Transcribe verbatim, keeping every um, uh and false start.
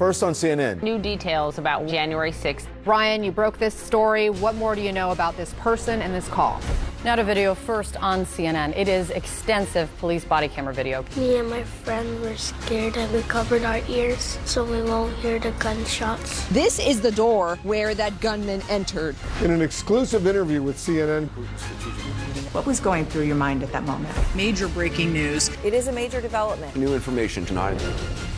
First on C N N. New details about January sixth. Ryan, you broke this story. What more do you know about this person and this call? Now to video first on C N N. It is extensive police body camera video. Me and my friend were scared and we covered our ears so we won't hear the gunshots. This is the door where that gunman entered. In an exclusive interview with C N N. What was going through your mind at that moment? Major breaking news. It is a major development. New information tonight.